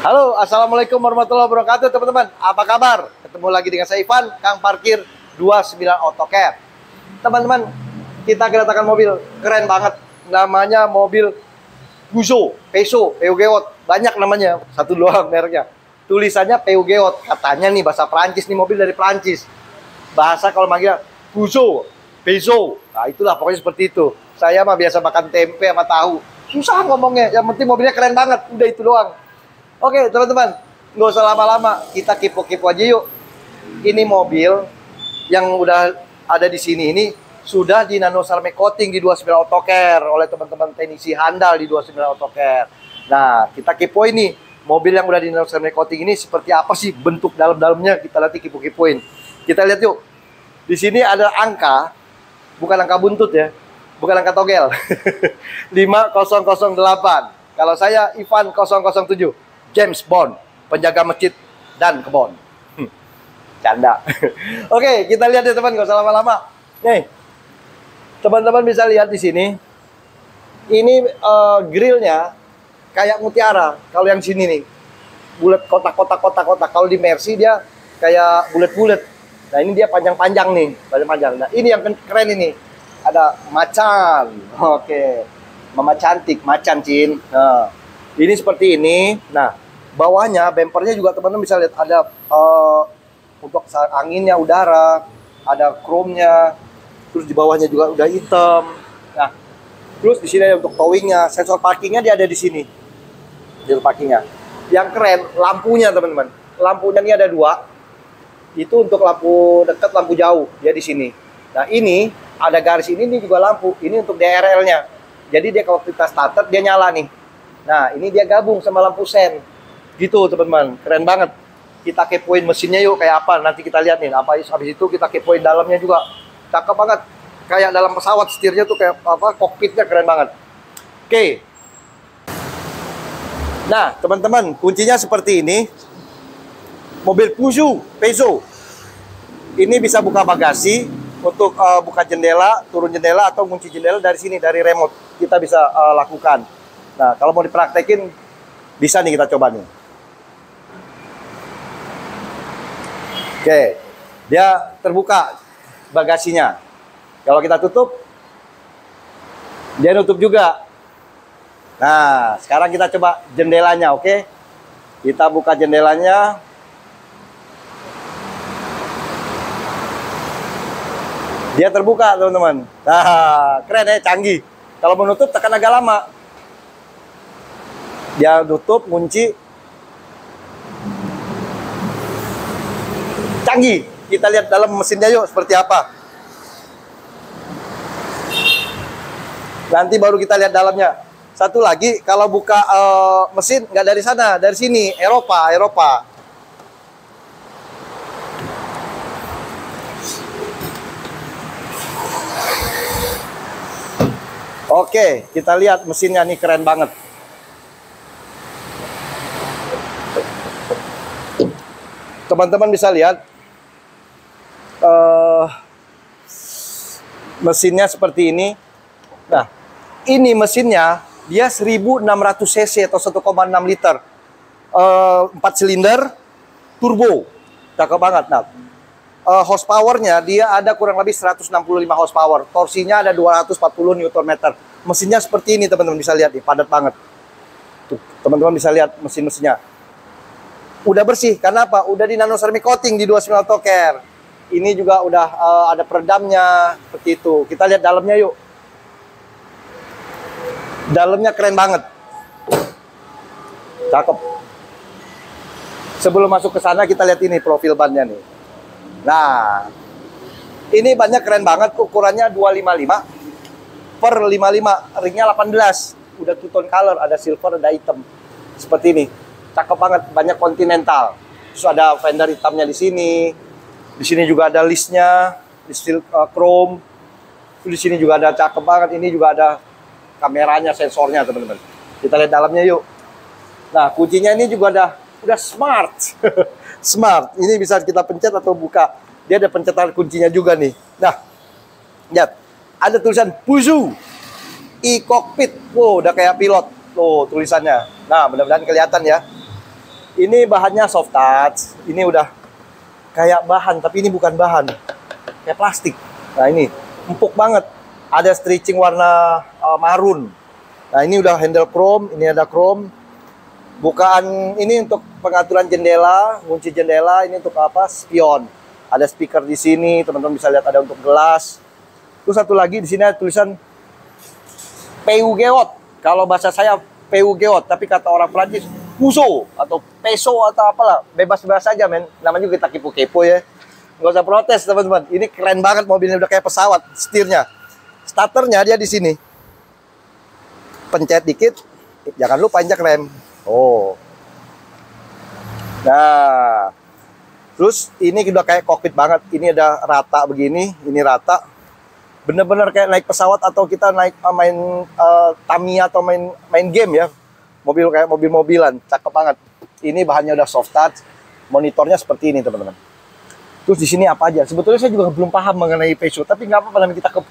Halo, assalamualaikum warahmatullahi wabarakatuh teman-teman. Apa kabar? Ketemu lagi dengan saya Ivan, Kang Parkir 29 AutoCare. Teman-teman, kita kedatangan mobil keren banget. Namanya mobil Peugeot Geot. Banyak namanya, satu doang mereknya. Tulisannya Geot. Katanya nih bahasa Prancis, nih mobil dari Prancis. Bahasa kalau manggil Peugeot. Nah, itulah pokoknya seperti itu. Saya mah biasa makan tempe sama tahu. Susah ngomongnya, yang penting mobilnya keren banget. Udah itu doang. Oke teman-teman, nggak usah lama-lama, kita kepo-kepo aja yuk. Ini mobil yang udah ada di sini ini sudah di nano ceramic coating di 29 AutoCare oleh teman-teman teknisi handal di 29 AutoCare. Nah, kita kepo ini mobil yang udah di nano ceramic coating ini seperti apa sih bentuk dalam-dalamnya, kita nanti kepo-kepoin. Kita lihat yuk. Di sini ada angka, bukan angka buntut ya, bukan angka togel. 5008. Kalau saya Ivan 007. James Bond, penjaga masjid dan kebon. Canda. Oke, kita lihat ya teman, gak usah lama-lama. Nih, teman-teman bisa lihat di sini. Ini grillnya kayak mutiara. Kalau yang sini nih, bulat kotak-kotak. Kalau di Mercy dia kayak bulat-bulat. Nah ini dia panjang-panjang nih, panjang-panjang. Nah ini yang keren ini. Ada macan. Oke, mama cantik, macan Cin. Nah, ini seperti ini. Nah, bawahnya bempernya juga teman-teman bisa lihat ada untuk anginnya, udara, ada chrome-nya. Terus di bawahnya juga udah hitam. Nah, terus di sini ada untuk towingnya, sensor parkingnya dia ada di sini. Sensor parkingnya. Yang keren lampunya teman-teman. Lampunya ini ada dua. Itu untuk lampu dekat, lampu jauh dia di sini. Nah ini ada garis ini juga lampu. Ini untuk DRL-nya. Jadi dia kalau kita starter dia nyala nih. Nah, ini dia gabung sama lampu sen. Gitu, teman-teman. Keren banget. Kita kepoin mesinnya yuk kayak apa. Nanti kita lihat nih. Habis itu kita kepoin dalamnya juga. Cakep banget. Kayak dalam pesawat, setirnya tuh kayak apa? Kokpitnya keren banget. Oke. Nah, teman-teman, kuncinya seperti ini. Mobil Peugeot. Ini bisa buka bagasi untuk buka jendela, turun jendela atau kunci jendela dari sini, dari remote. Kita bisa lakukan. Nah, kalau mau dipraktekin, bisa nih kita coba nih. Oke, dia terbuka bagasinya. Kalau kita tutup, dia nutup juga. Nah, sekarang kita coba jendelanya, oke? Kita buka jendelanya. Dia terbuka, teman-teman. Nah, keren ya, canggih. Kalau menutup tekan agak lama. Dia tutup, kunci. Canggih. Kita lihat dalam mesinnya yuk seperti apa. Nanti baru kita lihat dalamnya. Satu lagi, kalau buka mesin nggak dari sana, dari sini, Eropa. Oke, kita lihat mesinnya nih keren banget. Teman-teman bisa lihat mesinnya seperti ini. Nah, ini mesinnya dia 1600 cc atau 1,6 liter. 4 silinder turbo. Cakep banget. Nah, horsepowernya dia ada kurang lebih 165 horsepower. Torsinya ada 240 Nm. Mesinnya seperti ini teman-teman bisa lihat nih, padat banget. Tuh, teman-teman bisa lihat mesinnya. Udah bersih, karena apa? Udah di nano ceramic coating di 29 AutoCare. Ini juga udah ada peredamnya seperti itu. Kita lihat dalamnya yuk. Dalamnya keren banget. Cakep. Sebelum masuk ke sana kita lihat ini profil bannya nih. Nah, ini bannya keren banget, ukurannya 255 per 55, ringnya 18, udah two tone color, ada silver, ada hitam, seperti ini, cakep banget, banyak continental. Terus ada fender hitamnya di sini juga ada listnya, di steel chrome, di sini juga ada cakep banget, ini juga ada kameranya, sensornya teman-teman. Kita lihat dalamnya yuk. Nah, kuncinya ini juga udah smart. Smart. Ini bisa kita pencet atau buka. Dia ada pencetan kuncinya juga nih. Nah, lihat. Ada tulisan Peugeot e-cockpit. Wow, udah kayak pilot. Tuh tulisannya. Nah, mudah-mudahan kelihatan ya. Ini bahannya soft touch. Ini udah kayak bahan, tapi ini bukan bahan. Kayak plastik. Nah ini empuk banget. Ada stitching warna marun. Nah ini udah handle chrome. Ini ada chrome. Bukaan ini untuk pengaturan jendela, kunci jendela. Ini untuk apa? Spion. Ada speaker di sini. Teman-teman bisa lihat ada untuk gelas. Terus satu lagi di sini ada tulisan PUGEOT. Kalau bahasa saya PUGEOT, tapi kata orang Prancis Puso atau Peso atau apalah, bebas-bebas saja men. Namanya juga kita kepo-kepo ya. Nggak usah protes teman-teman. Ini keren banget mobilnya, udah kayak pesawat. Setirnya, starternya dia di sini. Pencet dikit, jangan lupa injak rem. Oh. Nah, terus ini udah kayak kokpit banget. Ini ada rata begini, ini rata. Bener-bener kayak naik pesawat atau kita naik main Tamiya atau main game ya. Mobil kayak mobil-mobilan, cakep banget. Ini bahannya udah soft touch, monitornya seperti ini teman-teman. Terus di sini apa aja? Sebetulnya saya juga belum paham mengenai Peugeot, tapi nggak apa-apa namanya kita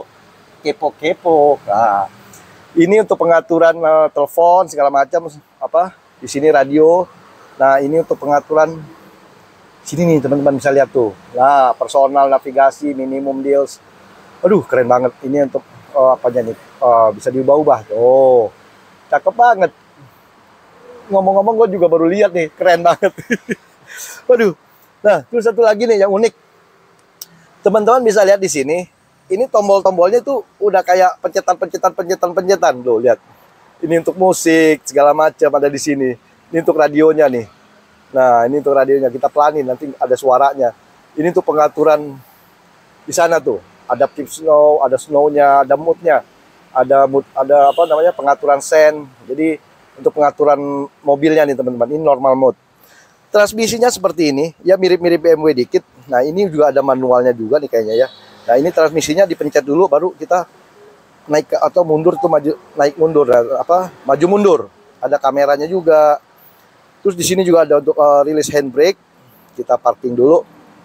kepo-kepo. Nah, ini untuk pengaturan telepon segala macam apa? Di sini radio. Nah, ini untuk pengaturan sini nih teman-teman bisa lihat tuh. Nah, personal navigasi, minimum deals. Aduh, keren banget. Ini untuk apanya nih? Bisa diubah-ubah. Oh. Cakep banget. Ngomong-ngomong gue juga baru lihat nih, keren banget. Waduh. Nah, terus satu lagi nih yang unik. Teman-teman bisa lihat di sini. Ini tombol-tombolnya tuh udah kayak pencetan. Loh, lihat. Ini untuk musik segala macam ada di sini. Ini untuk radionya nih. Nah, ini untuk radionya kita pelanin nanti ada suaranya. Ini untuk pengaturan di sana tuh. Adaptive snow, ada snow-nya, ada mood-nya. Ada apa namanya pengaturan sen. Jadi untuk pengaturan mobilnya nih teman-teman, ini normal mode. Transmisinya seperti ini, ya mirip-mirip BMW dikit. Nah ini juga ada manualnya juga nih kayaknya ya. Nah ini transmisinya dipencet dulu, baru kita naik atau mundur tuh maju, naik mundur, apa maju mundur. Ada kameranya juga. Terus di sini juga ada untuk release handbrake. Kita parking dulu.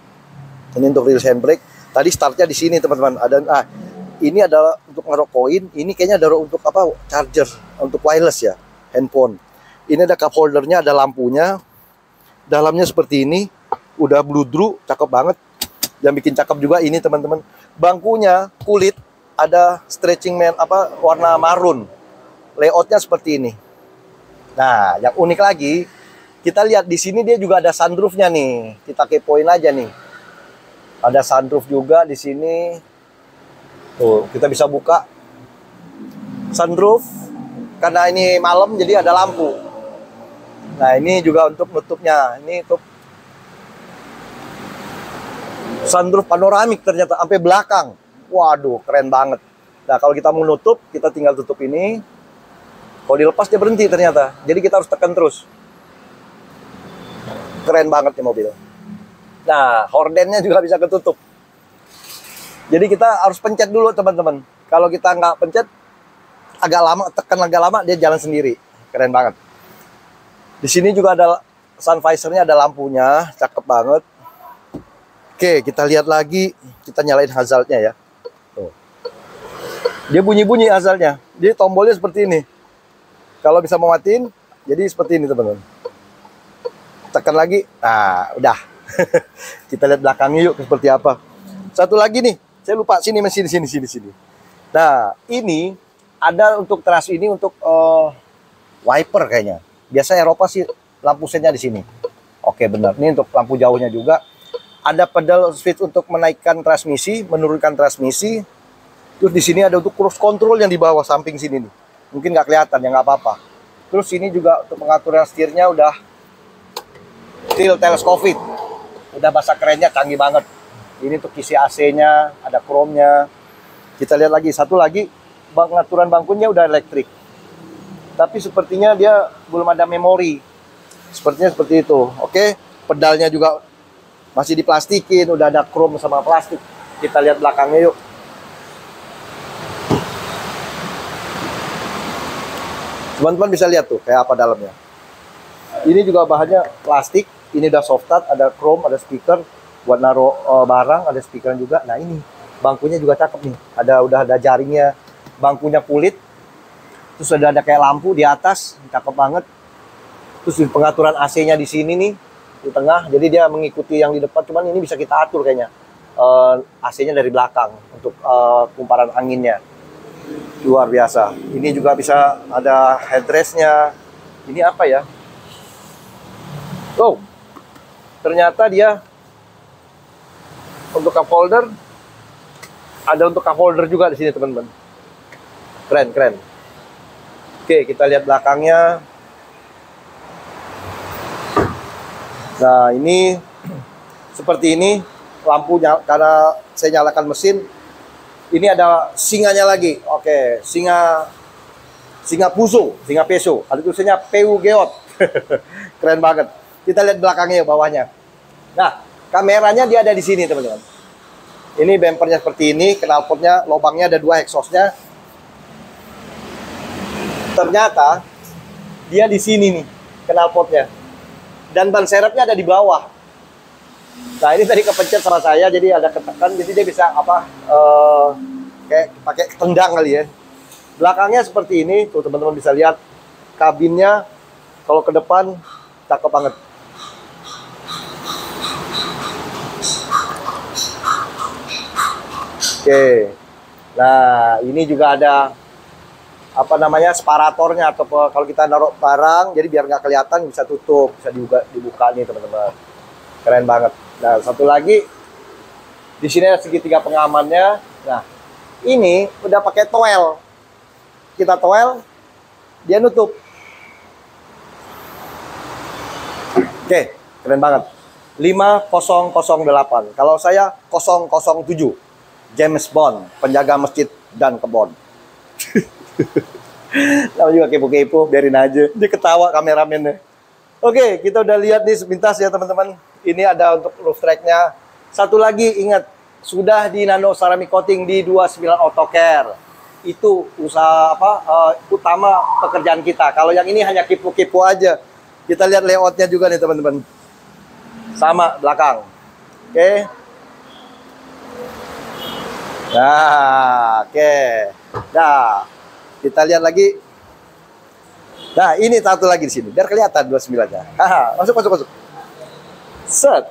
Ini untuk release handbrake. Tadi startnya di sini teman-teman. Ada ini adalah untuk naruh koin. Ini kayaknya ada untuk apa? Charger, untuk wireless ya, handphone. Ini ada cup holdernya, ada lampunya. Dalamnya seperti ini. Udah bludru, cakep banget. Yang bikin cakep juga ini teman-teman. Bangkunya kulit, ada stretching warna marun. Layoutnya seperti ini. Nah, yang unik lagi, kita lihat di sini dia juga ada sunroofnya nih. Kita kepoin aja nih. Ada sunroof juga di sini. Tuh, kita bisa buka sunroof karena ini malam jadi ada lampu. Nah, ini juga untuk nutupnya. Ini untuk sunroof panoramik ternyata sampai belakang. Waduh, keren banget. Nah, kalau kita mau nutup, kita tinggal tutup ini. Kalau dilepas dia berhenti ternyata. Jadi kita harus tekan terus. Keren banget nih mobil. Nah, hordennya juga bisa ketutup. Jadi kita harus pencet dulu teman-teman. Kalau kita nggak pencet, agak lama, tekan agak lama, dia jalan sendiri. Keren banget. Di sini juga ada sun visornya, ada lampunya, cakep banget. Oke, kita lihat lagi. Kita nyalain hazardnya ya. Tuh. Dia bunyi-bunyi hazardnya. Jadi tombolnya seperti ini. Kalau bisa mematiin, jadi seperti ini teman-teman. Tekan lagi, nah udah. Kita lihat belakangnya yuk seperti apa. Satu lagi nih. Saya lupa sini. Nah, ini ada untuk teras ini untuk wiper kayaknya. Biasa Eropa sih lampu sennya di sini. Oke, benar. Ini untuk lampu jauhnya juga. Ada pedal switch untuk menaikkan transmisi, menurunkan transmisi. Terus di sini ada untuk cruise control yang di bawah samping sini nih. Mungkin nggak kelihatan ya, nggak apa-apa. Terus ini juga untuk pengaturan setirnya udah tilt teleskopik. Udah bahasa kerennya canggih banget. Ini untuk isi AC-nya, ada chrome-nya. Kita lihat lagi, satu lagi, pengaturan bangkunya udah elektrik. Tapi sepertinya dia belum ada memori. Sepertinya seperti itu. Oke, pedalnya juga masih diplastikin, udah ada chrome sama plastik. Kita lihat belakangnya yuk. Teman-teman bisa lihat tuh kayak apa dalamnya. Ini juga bahannya plastik. Ini udah soft touch, ada chrome, ada speaker buat naruh barang, ada speaker juga. Nah ini bangkunya juga cakep nih. Udah ada jaringnya. Bangkunya kulit. Terus ada kayak lampu di atas, cakep banget. Terus pengaturan AC-nya di sini nih, di tengah. Jadi dia mengikuti yang di depan, cuman ini bisa kita atur kayaknya. AC-nya dari belakang untuk kumparan anginnya. Luar biasa. Ini juga bisa ada headrest-nya. Ini apa ya? Oh, ternyata dia untuk cup holder. Ada untuk cup holder juga di sini, teman-teman. Keren, keren. Oke, kita lihat belakangnya. Nah, ini seperti ini lampunya karena saya nyalakan mesin. Ini ada singanya lagi. Oke, singa puso, singa peso. Ada tulisannya PU Geot. Keren banget. Kita lihat belakangnya, bawahnya. Nah, kameranya dia ada di sini, teman-teman. Ini bumpernya seperti ini, knalpotnya, lubangnya ada 2 exhaustnya. Ternyata dia di sini nih, knalpotnya. Dan ban serepnya ada di bawah. Nah, ini tadi kepencet sama saya, jadi ada ketekan, jadi dia bisa apa? Kayak pakai tendang kali ya. Belakangnya seperti ini, tuh teman-teman bisa lihat kabinnya. Kalau ke depan, cakep banget. Oke. Nah, ini juga ada apa namanya, separatornya, atau kalau kita naruh barang jadi biar nggak kelihatan bisa tutup, bisa dibuka nih teman-teman. Keren banget. Nah, satu lagi di sini ada segitiga pengamannya. Nah, ini udah pakai toel. Kita toel, dia nutup. Oke, keren banget. 5008. Kalau saya 007. James Bond, penjaga masjid dan kebon. Nama juga kepo-kepo, biarin aja. Dia ketawa kameramennya. Oke, kita udah lihat nih sepintas ya teman-teman. Ini ada untuk roof track-nya. Satu lagi, ingat, sudah di nano ceramic coating di 29 Auto Care. Itu usaha utama pekerjaan kita. Kalau yang ini hanya kepo-kepo aja. Kita lihat layoutnya juga nih teman-teman. Sama belakang. Oke. Nah, oke. Nah, kita lihat lagi. Nah, ini satu lagi di sini. Biar kelihatan 29-nya. Haha, masuk. Set.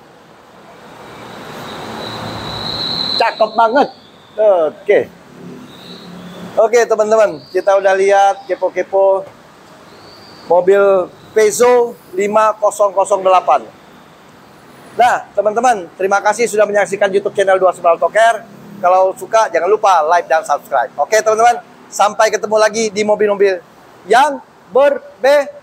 Cakep banget. Oke. Oke, teman-teman. Kita udah lihat kepo-kepo mobil Peugeot 5008. Nah, teman-teman, terima kasih sudah menyaksikan YouTube channel 29 Auto Care. Kalau suka, jangan lupa like dan subscribe. Oke, teman-teman. Sampai ketemu lagi di mobil-mobil yang berbeda.